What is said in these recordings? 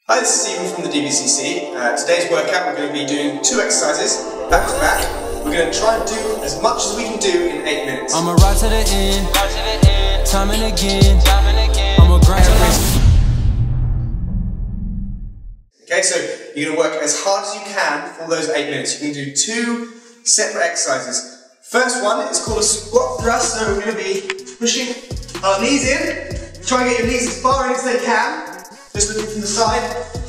Hi, this is Stephen from the DVCC. Today's workout we're going to be doing 2 exercises back to back. We're going to try and do as much as we can do in 8 minutes. I'ma ride to the end, time and again. I'ma grind. Okay, so you're going to work as hard as you can for those 8 minutes. You can do 2 separate exercises. First one is called a squat thrust, so we're going to be pushing our knees in. Try and get your knees as far in as they can. Just looking from the side.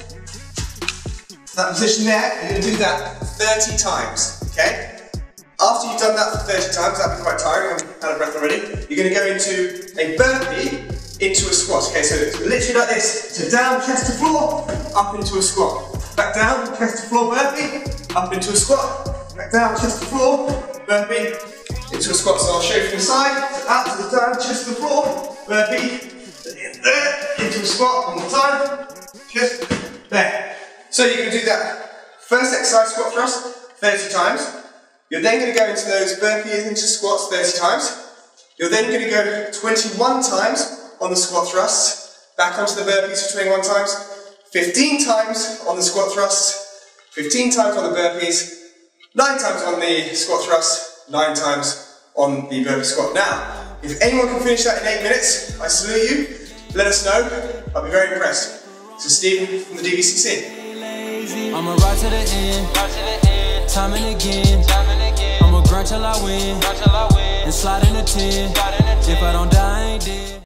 That position there, you're going to do that 30 times, okay? After you've done that for 30 times, that'll be quite tiring, I'm out of breath already. You're going to go into a burpee, into a squat, okay? So it's literally like this. So down, chest to floor, up into a squat. Back down, chest to floor, burpee, up into a squat. Back down, chest to floor, burpee, into a squat. So I'll show you from the side, so up to the down, chest to the floor, burpee, there, into a squat, one more time, just there. So you're going to do that first exercise, squat thrust, 30 times. You're then going to go into those burpees into squats 30 times. You're then going to go 21 times on the squat thrusts, back onto the burpees for 21 times, 15 times on the squat thrusts, 15 times on the burpees, 9 times on the squat thrust, 9 times on the burpee squat. Now, if anyone can finish that in 8 minutes, I salute you. Let us know, I'll be very impressed. This is Stephen from the DVCC. I'ma ride to the end, time and again. I'ma grind till I win, and slide in the 10. If I don't die, I ain't dead.